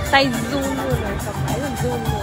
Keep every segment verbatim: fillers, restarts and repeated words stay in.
Tay run luôn rồi, cầm máy còn run luôn.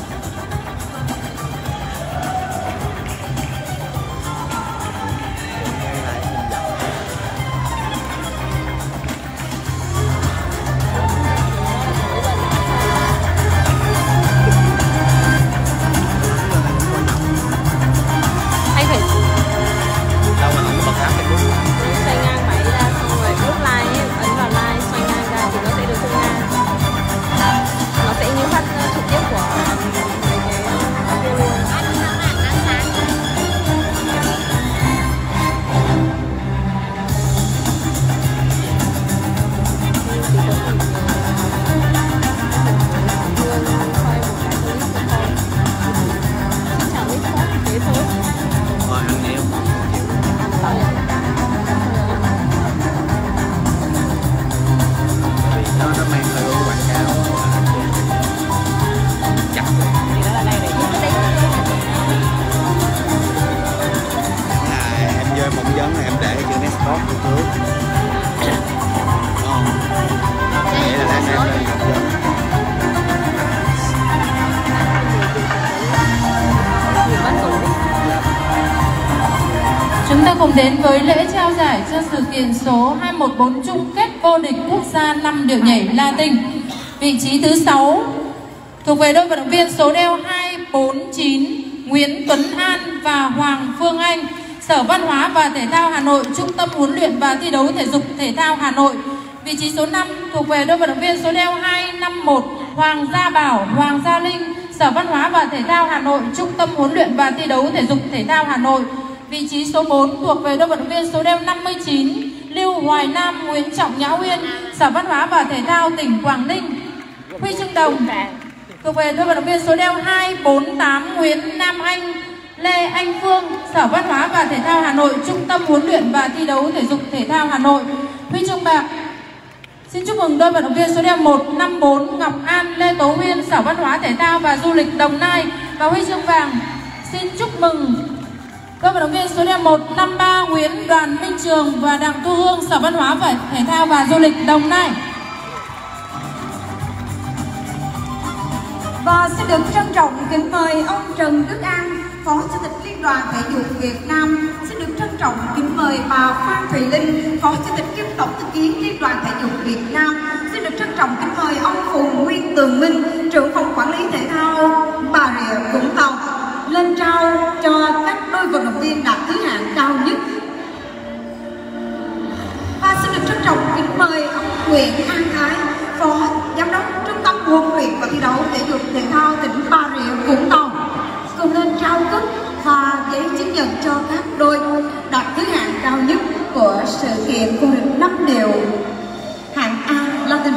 Anh phải đâu mà không có bật áp thì cũng xoay ngang máy ra, xong rồi lúc like ấy, ấn vào like, xoay ngang ra thì nó sẽ được xoay ngang. Nó sẽ như phát trực tiếp của mấy cái video luôn. mong vấn này em để chữ Nextbox của trước. Không. Vậy là đã xem lên mong vấn. Chúng ta cùng đến với lễ trao giải cho sự kiện số hai một bốn chung kết vô địch quốc gia năm điệu nhảy Latin. Vị trí thứ sáu thuộc về đôi vận động viên số đeo hai bốn chín Nguyễn Tuấn An và Hoàng Phương Anh, Sở Văn hóa và Thể thao Hà Nội, Trung tâm huấn luyện và thi đấu thể dục thể thao Hà Nội. Vị trí số năm thuộc về đôi vận động viên số đeo hai năm một Hoàng Gia Bảo, Hoàng Gia Linh, Sở Văn hóa và Thể thao Hà Nội, Trung tâm huấn luyện và thi đấu thể dục thể thao Hà Nội. Vị trí số bốn thuộc về đôi vận động viên số đeo năm mươi chín Lưu Hoài Nam, Nguyễn Trọng Nhã Uyên, Sở Văn hóa và Thể thao tỉnh Quảng Ninh. Huy chương đồng thuộc về đôi vận động viên số đeo hai bốn tám Nguyễn Nam Anh, Lê Anh Phương, Sở Văn hóa và Thể thao Hà Nội, Trung tâm huấn luyện và thi đấu thể dục thể thao Hà Nội. Huy chương bạc xin chúc mừng đôi vận động viên số đeo một năm bốn Ngọc An, Lê Tố Huyên, Sở Văn hóa Thể thao và Du lịch Đồng Nai. Và huy chương vàng xin chúc mừng đôi vận động viên số đeo một năm ba Nguyễn Đoàn Minh Trường và Đặng Thu Hương, Sở Văn hóa và Thể thao và Du lịch Đồng Nai. Và xin được trân trọng kính mời ông Trần Đức An, Phó Chủ tịch Liên đoàn Thể dục Việt Nam. Xin được trân trọng kính mời bà Phan Thùy Linh, Phó Chủ tịch kiêm Tổng thư ký Liên đoàn Thể dục Việt Nam. Xin được trân trọng kính mời ông Phùng Nguyên Tường Minh, trưởng phòng quản lý thể thao Bà Rịa Vũng Tàu, lên trao cho các đôi vận động viên đạt thứ hạng cao nhất. Và xin được trân trọng kính mời ông Nguyễn An Thái, Phó Giám đốc Trung tâm huấn luyện và thi đấu thể dục thể thao tỉnh Bà Rịa Vũng Tàu, cùng lên trao cúp và giấy chứng nhận cho các đôi đạt thứ hạng cao nhất của sự kiện vô địch năm điều hạng A Latin.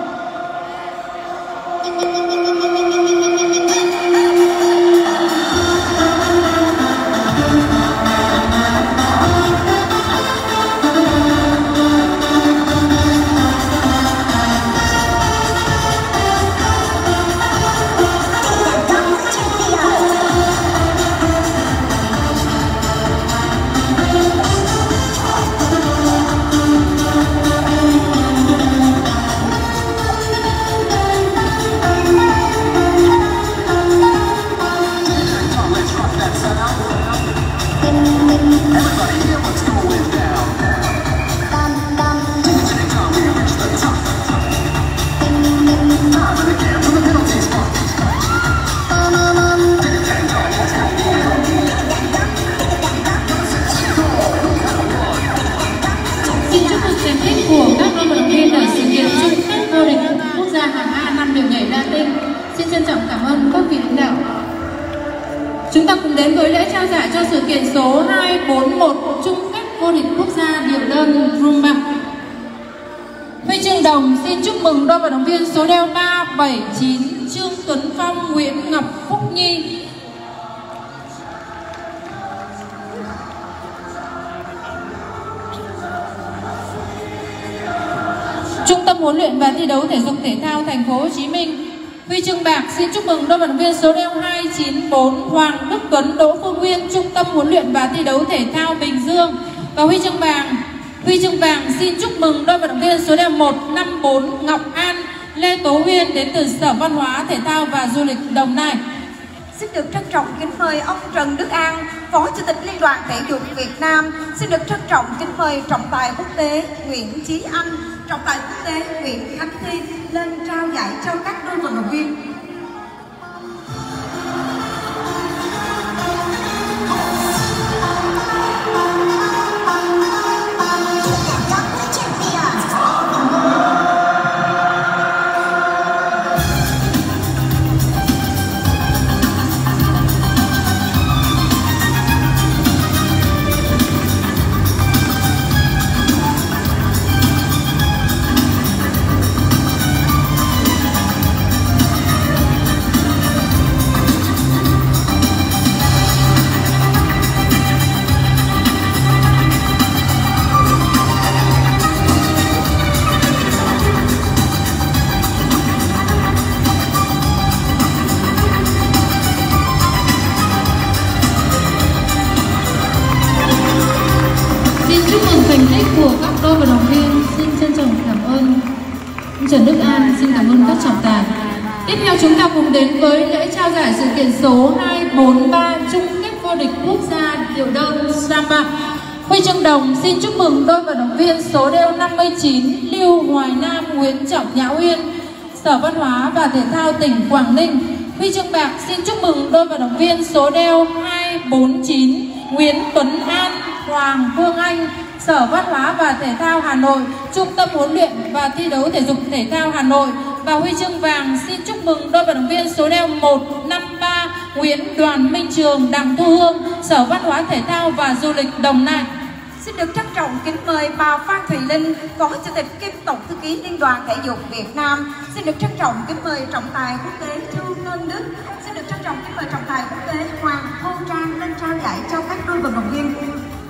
Của các đôi vận động viên ở sự kiện chung kết vô địch quốc gia hạng A năm điệu nhảy Latin. Xin trân trọng cảm ơn các vị lãnh đạo. Chúng ta cùng đến với lễ trao giải cho sự kiện số hai bốn một chung kết vô địch quốc gia điệu đơn Rumba. Huy chương đồng xin chúc mừng đôi vận động viên số đeo ba bảy chín Trương Tuấn Phong, Nguyễn Ngọc Phúc Nhi. Trung tâm huấn luyện và thi đấu thể dục thể thao Thành phố Hồ Chí Minh. Huy chương bạc xin chúc mừng đôi vận động viên số đeo hai chín bốn Hoàng Đức Tuấn, Đỗ Phương Nguyên, Trung tâm huấn luyện và thi đấu thể thao Bình Dương. Và huy chương vàng, huy chương vàng xin chúc mừng đôi vận động viên số đeo một năm bốn Ngọc An, Lê Tố Huyên đến từ Sở Văn hóa, Thể thao và Du lịch Đồng Nai. Xin được trân trọng kính mời ông Trần Đức An, Phó Chủ tịch Liên đoàn Thể dục Việt Nam. Xin được trân trọng kính mời trọng tài quốc tế Nguyễn Chí Anh, trọng tài quốc tế Nguyễn Khánh Thi lên trao giải cho các đôi vận động viên. Thành tích của các đôi vận động viên, xin trân trọng cảm ơn Trần Đức An, xin cảm ơn các trọng tài. Tiếp theo chúng ta cùng đến với lễ trao giải sự kiện số hai bốn ba chung kết vô địch quốc gia điệu đơn Samba. Huy chương đồng xin chúc mừng đôi vận động viên số đeo năm mươi chín Lưu Hoài Nam, Nguyễn Trọng Nhã Uyên, Sở Văn hóa và Thể thao tỉnh Quảng Ninh. Huy chương bạc xin chúc mừng đôi vận động viên số đeo hai bốn chín Nguyễn Tuấn An, Hoàng Phương Anh, Sở Văn hóa và Thể thao Hà Nội, Trung tâm huấn luyện và thi đấu thể dục thể thao Hà Nội. Và huy chương vàng xin chúc mừng đôi vận động viên số đeo một năm ba Nguyễn Đoàn Minh Trường, Đặng Thu Hương, Sở Văn hóa Thể thao và Du lịch Đồng Nai. Xin được trân trọng kính mời bà Phan Thùy Linh, Phó Chủ tịch kiêm Tổng thư ký Liên đoàn Thể dục Việt Nam. Xin được trân trọng kính mời trọng tài quốc tế Trương Ngân Đức. Xin được trân trọng kính mời trọng tài quốc tế Hoàng Hô Trang lên trao giải cho các đôi vận động viên.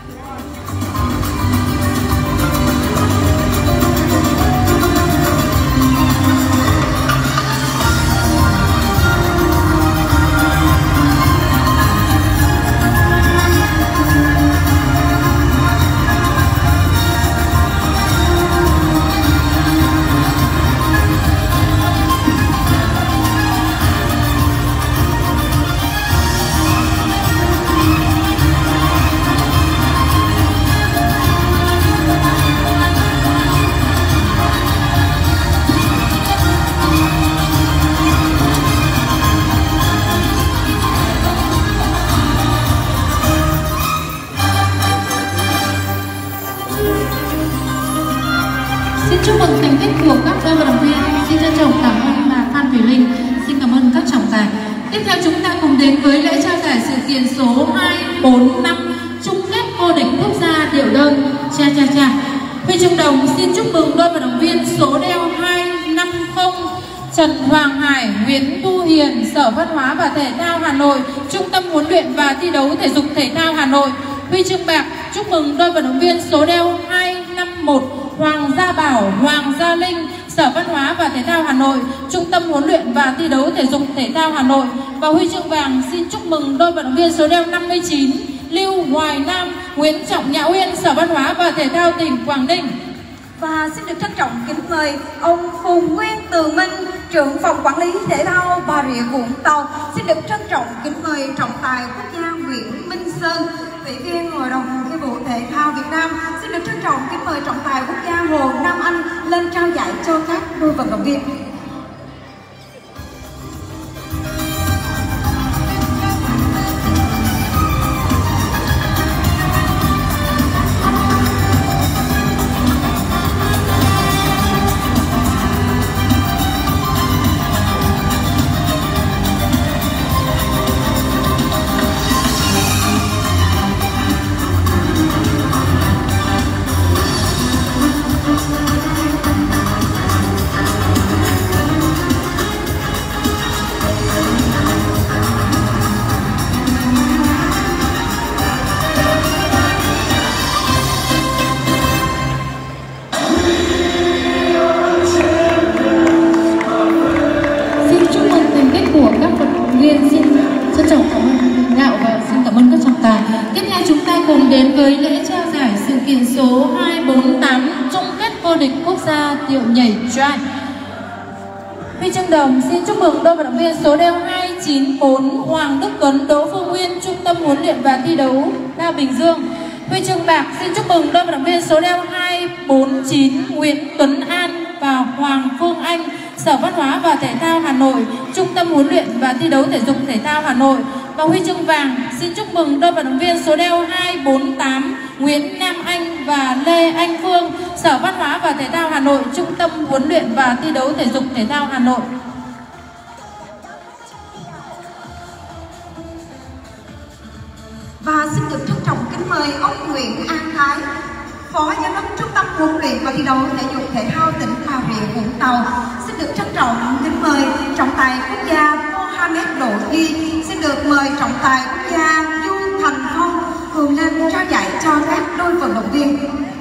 Chúc mừng thành tích của các đôi vận động viên. Xin trân trọng cảm ơn bà Phan Thùy Linh. Xin cảm ơn các trọng tài. Tiếp theo chúng ta cùng đến với lễ trao giải sự kiện số hai bốn năm chung kết vô địch quốc gia điệu đơn Cha Cha Cha. Huy chương đồng xin chúc mừng đôi vận động viên số đeo hai năm không Trần Hoàng Hải, Nguyễn Thu Hiền, Sở Văn hóa và Thể thao Hà Nội, Trung tâm huấn luyện và thi đấu thể dục thể thao Hà Nội. Huy chương bạc chúc mừng đôi vận động viên số đeo hai năm một Hoàng Gia Bảo, Hoàng Gia Linh, Sở Văn hóa và Thể thao Hà Nội, Trung tâm huấn luyện và thi đấu thể dục thể thao Hà Nội. Và huy chương vàng xin chúc mừng đôi vận động viên số đeo năm mươi chín Lưu Hoài Nam, Nguyễn Trọng Nhã Uyên, Sở Văn hóa và Thể thao tỉnh Quảng Ninh. Và xin được trân trọng kính mời ông Phùng Nguyên Từ Minh, trưởng phòng quản lý thể thao Bà Rịa Vũng Tàu. Xin được trân trọng kính mời trọng tài quốc gia Nguyễn Minh Sơn, ủy viên Hội đồng Thi vụ Thể thao Việt Nam. Xin được trân trọng kính mời trọng tài quốc gia Hồ Nam Anh lên trao giải cho các đôi vận động viên. Đến với lễ trao giải sự kiện số hai bốn tám chung kết vô địch quốc gia điệu nhảy Drive. Huy chương đồng xin chúc mừng đôi vận động viên số đeo hai chín bốn Hoàng Đức Tuấn, Đỗ Phương Nguyên, Trung tâm huấn luyện và thi đấu Đa Bình Dương. Huy chương bạc xin chúc mừng đôi vận động viên số đeo hai bốn chín Nguyễn Tuấn An và Hoàng Phương Anh, Sở Văn hóa và Thể thao Hà Nội, Trung tâm huấn luyện và thi đấu thể dục thể thao Hà Nội. Và huy chương vàng xin chúc mừng đôi vận động viên số đeo hai bốn tám Nguyễn Nam Anh và Lê Anh Phương, Sở Văn hóa và Thể thao Hà Nội, Trung tâm huấn luyện và thi đấu thể dục thể thao Hà Nội. Và xin được trân trọng kính mời ông Nguyễn An Thái, Phó Giám đốc Trung tâm huấn luyện và thi đấu thể dục thể thao tỉnh Bà Rịa Vũng Tàu, xin được trân trọng kính mời trọng tài quốc gia Mohamed Độ Duy, xin được mời trọng tài quốc gia Du Thành Phong cùng lên trao giải cho các đôi vận động viên.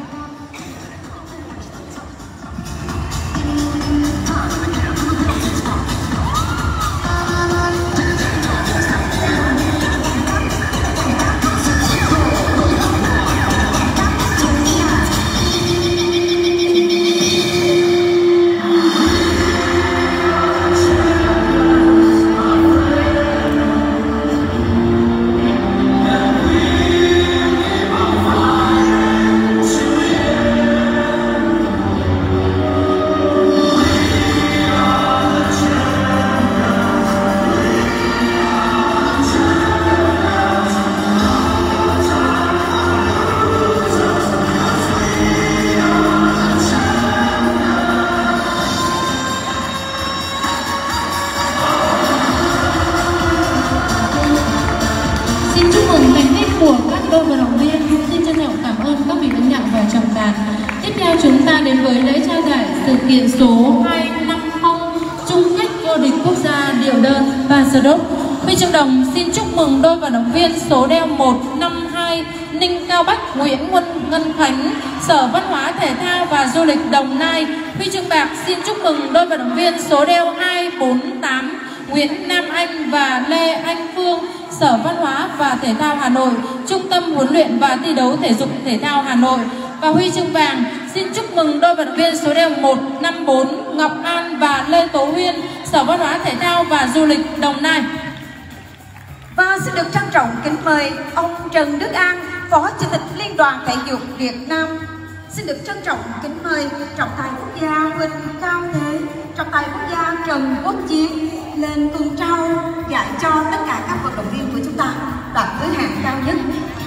Của các đôi vận động viên, xin trân trọng cảm ơn các vị lãnh đạo và trọng tài. Tiếp theo chúng ta đến với lễ trao giải sự kiện số hai năm không chung kết vô địch quốc gia điệu đơn và sơ đốc. Huy chương đồng xin chúc mừng đôi vận động viên số đeo một năm hai Ninh Cao Bách, Nguyễn Ngân Ngân Khánh, Sở Văn hóa Thể thao và Du lịch Đồng Nai. Huy chương bạc xin chúc mừng đôi vận động viên số đeo hai bốn tám Nguyễn Nam Anh và Lê Anh Phương, Sở Văn hóa và Thể thao Hà Nội, Trung tâm huấn luyện và thi đấu thể dục thể thao Hà Nội. Và huy chương vàng xin chúc mừng đôi vận động viên số đeo một năm bốn Ngọc An và Lê Tố Huyên, Sở Văn hóa Thể thao và Du lịch Đồng Nai. Và xin được trân trọng kính mời ông Trần Đức An, Phó Chủ tịch Liên đoàn Thể dục Việt Nam. Xin được trân trọng kính mời trọng tài quốc gia Huỳnh Cao Thế, trọng tài quốc gia Trần Quốc Chiến lên cùng trao giải cho tất cả các vận động viên của chúng ta đạt thứ hạng cao nhất.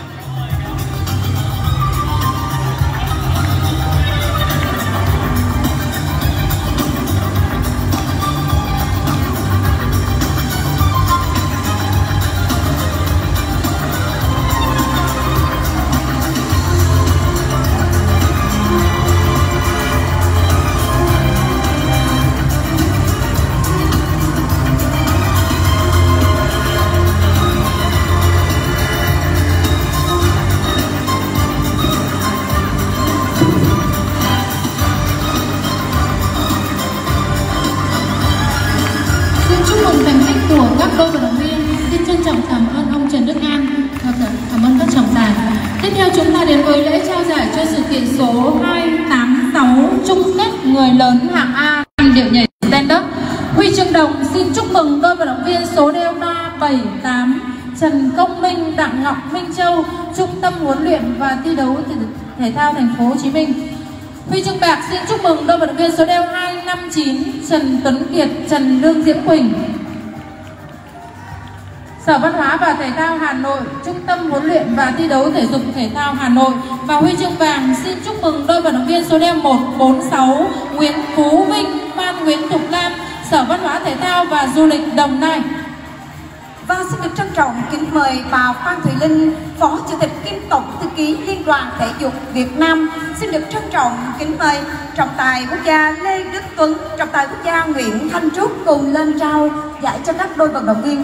Của các đôi vận động viên, xin trân trọng cảm ơn ông Trần Đức An và cảm ơn các trọng tài. Tiếp theo chúng ta đến với lễ trao giải cho sự kiện số hai tám sáu chung kết người lớn hạng A điệu nhảy stand up. Huy chương đồng xin chúc mừng đôi vận động viên số đeo ba bảy tám Trần Công Minh, Đặng Ngọc Minh Châu, Trung tâm huấn luyện và thi đấu thể thao Thành phố Hồ Chí Minh. Huy chương bạc xin chúc mừng đôi vận động viên số đeo hai năm chín Trần Tuấn Kiệt, Trần Lương Diễm Quỳnh, Sở Văn hóa và Thể thao Hà Nội, Trung tâm huấn luyện và thi đấu thể dục thể thao Hà Nội. Và huy chương vàng xin chúc mừng đôi vận động viên số đeo một bốn sáu Nguyễn Phú Vinh, Phan Nguyễn Thục Lam, Sở Văn hóa Thể thao và Du lịch Đồng Nai. Và xin được trân trọng kính mời bà Phan Thùy Linh, Phó Chủ tịch kiêm Tổng thư ký Liên đoàn Thể dục Việt Nam. Xin được trân trọng kính mời trọng tài quốc gia Lê Đức Tuấn, trọng tài quốc gia Nguyễn Thanh Trúc cùng lên trao giải cho các đôi vận động viên.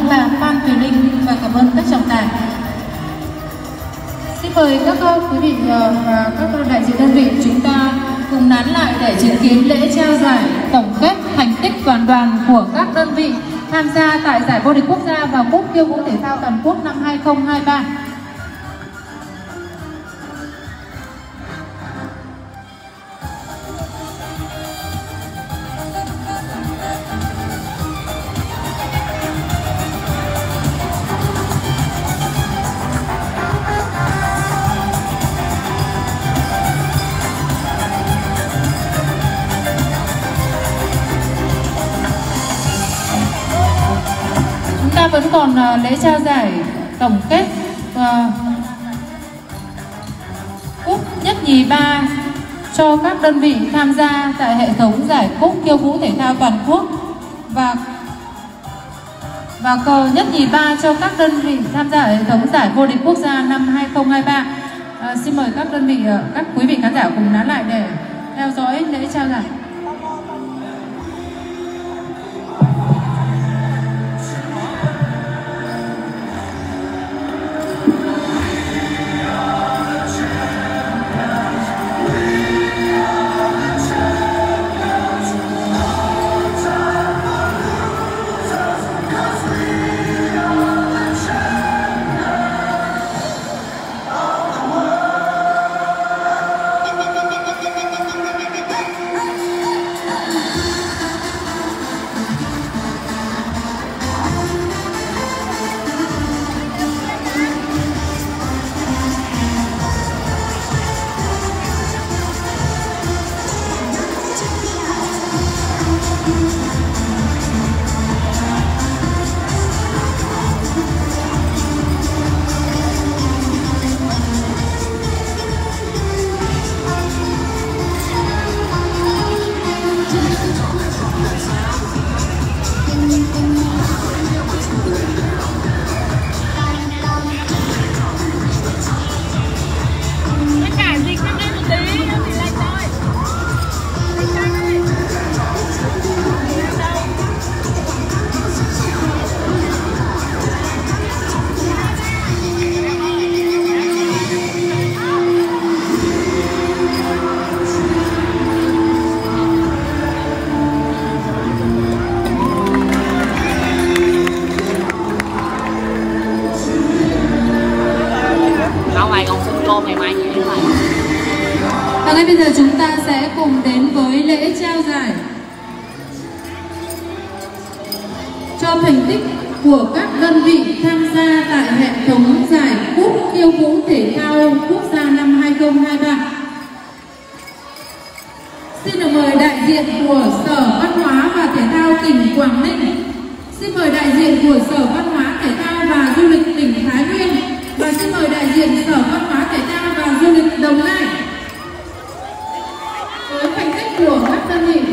ơn bà Phan Thùy Linh và cảm ơn các trọng tài. Xin mời các quý vị và các đại diện đơn vị chúng ta cùng nán lại để chứng kiến lễ trao giải tổng kết thành tích toàn đoàn của các đơn vị tham gia tại giải vô địch quốc gia và cúp khiêu vũ thể thao toàn quốc năm hai không hai ba. Vẫn còn uh, lễ trao giải tổng kết uh, cúp nhất nhì ba cho các đơn vị tham gia tại hệ thống giải cúp khiêu vũ thể thao toàn quốc và và cờ nhất nhì ba cho các đơn vị tham gia ở hệ thống giải vô địch quốc gia năm hai không hai ba. Uh, xin mời các đơn vị, uh, các quý vị khán giả cùng nán lại để theo dõi lễ trao giải. Và ngay bây giờ chúng ta sẽ cùng đến với lễ trao giải cho thành tích của các đơn vị tham gia tại hệ thống giải cúp khiêu vũ thể thao quốc gia năm hai không hai ba. Xin được mời đại diện của Sở Văn hóa và Thể thao tỉnh Quảng Ninh. Xin mời đại diện của Sở Văn hóa Thể thao và Du lịch tỉnh Thái Nguyên. Và xin mời đại diện Sở Văn hóa Thể thao và Du lịch Đồng Nai với thành tích của các đơn vị.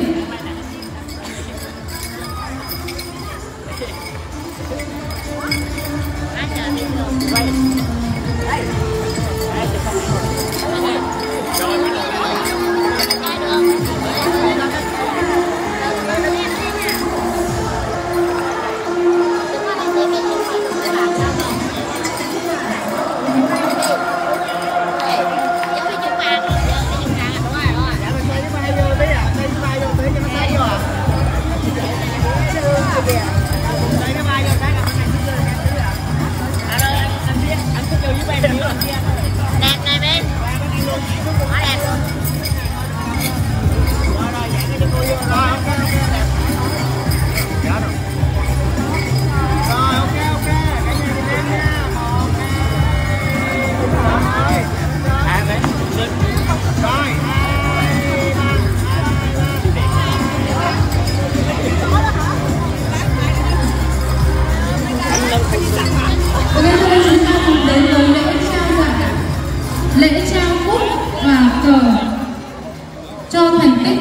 Lễ trao cúp và cờ cho thành tích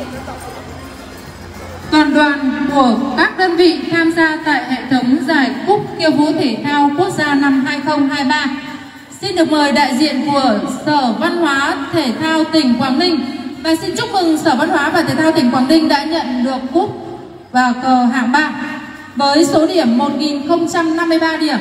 toàn đoàn của các đơn vị tham gia tại hệ thống giải cúp khiêu vũ thể thao quốc gia năm hai không hai ba. Xin được mời đại diện của Sở Văn hóa Thể thao tỉnh Quảng Ninh và xin chúc mừng Sở Văn hóa và Thể thao tỉnh Quảng Ninh đã nhận được cúp và cờ hạng ba. với số điểm một nghìn không trăm năm mươi ba điểm.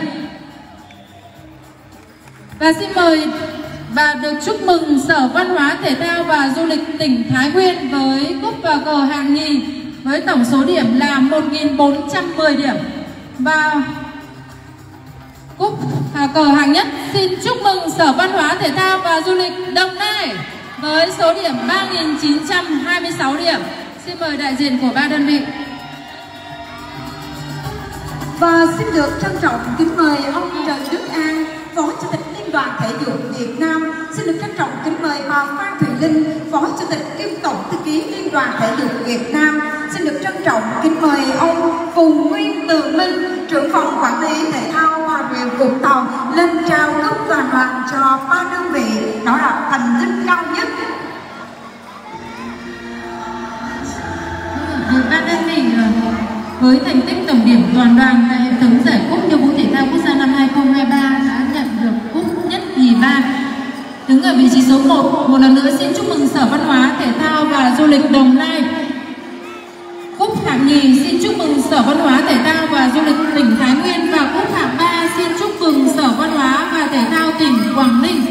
Và xin mời và được chúc mừng Sở Văn hóa Thể thao và Du lịch tỉnh Thái Nguyên với cúp và cờ hạng nhì với tổng số điểm là một nghìn bốn trăm mười điểm. Và cúp và cờ hạng nhất xin chúc mừng Sở Văn hóa Thể thao và Du lịch Đồng Nai với số điểm ba nghìn chín trăm hai mươi sáu điểm. Xin mời đại diện của ba đơn vị. Và xin được trân trọng kính mời ông Trần Đức An, Phó Chủ tịch Liên đoàn Thể dục Việt Nam. Xin được trân trọng kính mời bà Phan Thùy Linh, Phó Chủ tịch kiêm Tổng thư ký Liên đoàn Thể dục Việt Nam. Xin được trân trọng kính mời ông Phùng Nguyên Tường Minh, trưởng phòng quản lý thể thao Bà Rịa Vũng Tàu lên trao cúp toàn đoàn cho ba đơn vị đó là thành tích cao nhất. Ba đơn vị với thành tích tổng điểm toàn đoàn tại hệ thống giải cúp khiêu vũ thể thao quốc gia năm hai không hai ba đã nhận được cúp nhất nhì ba. Đứng ở vị trí số một, một lần nữa xin chúc mừng Sở Văn hóa Thể thao và Du lịch Đồng Nai. Cúp hạng nhì xin chúc mừng Sở Văn hóa Thể thao và Du lịch tỉnh Thái Nguyên, và cúp hạng ba xin chúc mừng Sở Văn hóa và Thể thao tỉnh Quảng Ninh.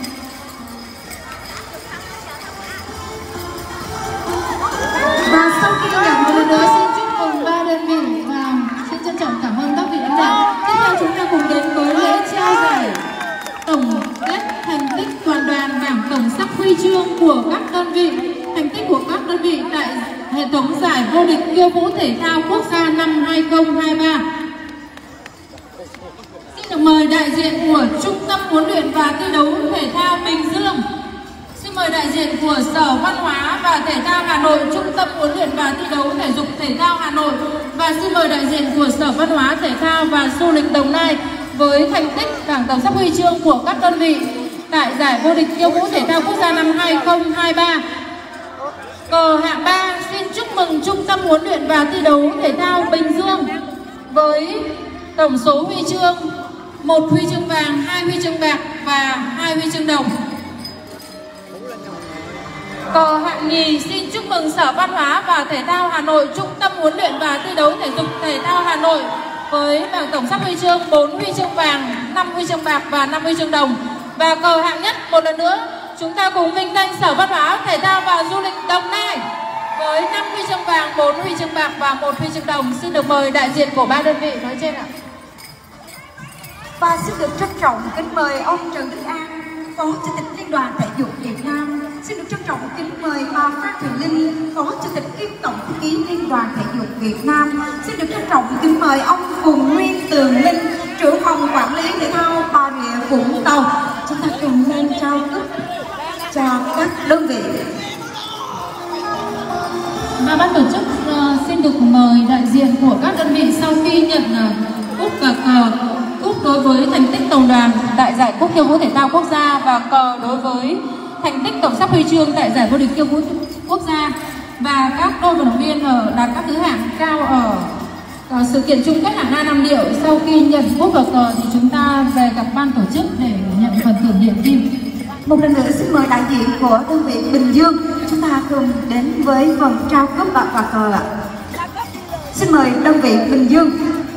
Và sau khi nhận Một lần nữa xin chúc mừng ba đơn vị và xin trân trọng cảm ơn các vị lãnh đạo. Tiếp theo chúng ta cùng đến với lễ trao giải tổng kết thành tích toàn đoàn, bảng tổng sắp huy chương của các đơn vị, thành tích của các đơn vị tại hệ thống giải vô địch khiêu vũ thể thao quốc gia năm hai không hai ba. Xin được mời đại diện của Trung tâm huấn luyện và thi đấu thể thao Bình Dương. Xin mời đại diện của Sở Văn hóa và Thể thao Hà Nội, Trung tâm huấn luyện và thi đấu thể dục thể thao Hà Nội, và xin mời đại diện của Sở Văn hóa Thể thao và Du lịch Đồng Nai với thành tích bảng tổng sắp huy chương của các đơn vị tại giải vô địch khiêu vũ thể thao quốc gia năm hai không hai ba. Cờ hạng ba xin chúc mừng Trung tâm huấn luyện và thi đấu thể thao Bình Dương với tổng số huy chương một huy chương vàng, hai huy chương bạc và hai huy chương đồng. Cờ hạng nhì xin chúc mừng Sở Văn hóa và Thể thao Hà Nội, Trung tâm huấn luyện và thi đấu thể dục thể thao Hà Nội với bảng tổng sắp huy chương bốn huy chương vàng, năm huy chương bạc và năm huy chương đồng. Và cờ hạng nhất một lần nữa chúng ta cùng vinh danh Sở Văn hóa Thể thao và Du lịch Đồng Nai với năm huy chương vàng, bốn huy chương bạc và một huy chương đồng. Xin được mời đại diện của ba đơn vị nói trên ạ. Và xin được trân trọng kính mời ông Trần Đức An, Phó Chủ tịch Liên đoàn Thể dục Việt Nam. Xin được trân trọng kính mời bà Phan Thùy Linh, Phó Chủ tịch kiêm Tổng thư ký Liên đoàn Thể dục Việt Nam. Xin được trân trọng kính mời ông Phùng Nguyên Tường Minh, trưởng phòng quản lý thể thao Bà Rịa Vũng Tàu. Chúng ta cùng lên trao cúp cho các đơn vị. Và ban tổ chức uh, xin được mời đại diện của các đơn vị sau khi nhận uh, cúp và cờ. Cúp đối với thành tích tổng đoàn tại giải cúp khiêu vũ thể thao quốc gia, và cờ đối với thành tích tổng sắp huy chương tại giải vô địch khiêu vũ quốc gia. Và các đôi vận động viên ở đạt các thứ hạng cao ở, ở sự kiện chung kết hạng A năm điệu. Sau khi nhận cúp và cờ thì chúng ta về gặp ban tổ chức để nhận phần thưởng hiện kim. Một lần nữa xin mời đại diện của đơn vị Bình Dương, chúng ta cùng đến với phần trao cúp và cờ ạ. Xin mời đơn vị Bình Dương.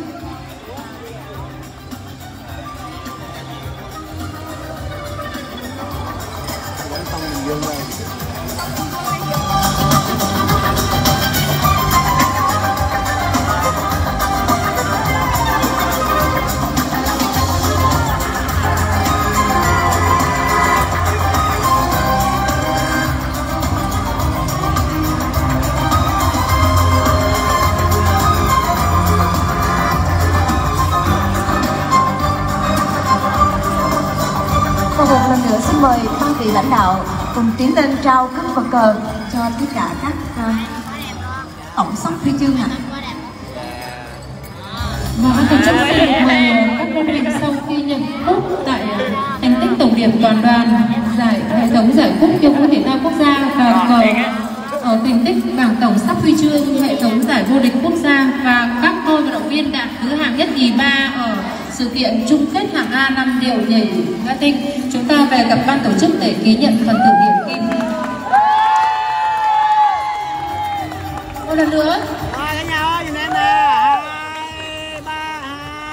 Một lần nữa xin mời ba vị lãnh đạo cùng tiến lên trao cúp và cờ cho tất cả các uh, tổng sắp huy chương ạ. Và ban tổ chức sẽ được mời các đơn vị sau khi nhận cúp tại thành tích tổng điểm toàn đoàn giải hệ thống giải cúp khiêu vũ thể thao quốc gia, và cờ ở thành tích bảng tổng sắp huy chương hệ thống giải vô địch quốc gia, và các đôi vận động viên đạt thứ hạng nhất nhì ba ở sự kiện chung kết hạng A năm điệu nhảy Latin. Chúng ta về gặp ban tổ chức để ký nhận phần thưởng hiện kim. Một lần nữa. Rồi cả nhà ơi, nhìn em nè.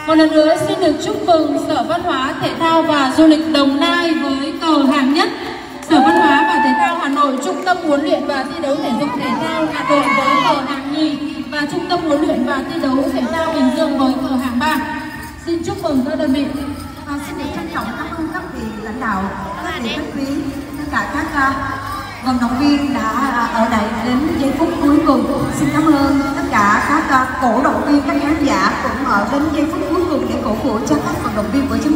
Một lần nữa xin được chúc mừng Sở Văn hóa, Thể thao và Du lịch Đồng Nai với cờ hạng nhất, Sở Văn hóa và Thể thao Hà Nội, Trung tâm huấn luyện và thi đấu thể dục thể thao Hà Nội với cờ hạng nhì và Trung tâm huấn luyện và thi đấu thể thao Bình Dương với cờ hạng ba. Xin chúc mừng các đơn vị. À, xin được trân trọng cảm ơn các vị lãnh đạo, các vị khách quý, tất cả các uh, vận động viên đã uh, ở đây đến giây phút cuối cùng. Xin cảm ơn tất cả các uh, cổ động viên, các khán giả cũng ở đến giây phút cuối cùng để cổ vũ cho các vận động viên của